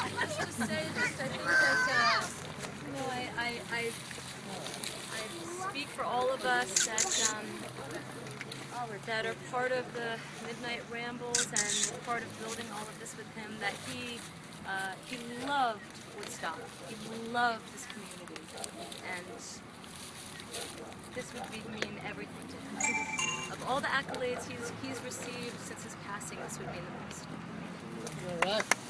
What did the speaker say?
Let's just say, I think that, you know, I speak for all of us that are part of the Midnight Rambles and part of building all of this with him, that he loved Woodstock. He loved this community, and this would mean everything to him. Of all the accolades he's received since his passing, this would be the most. All right.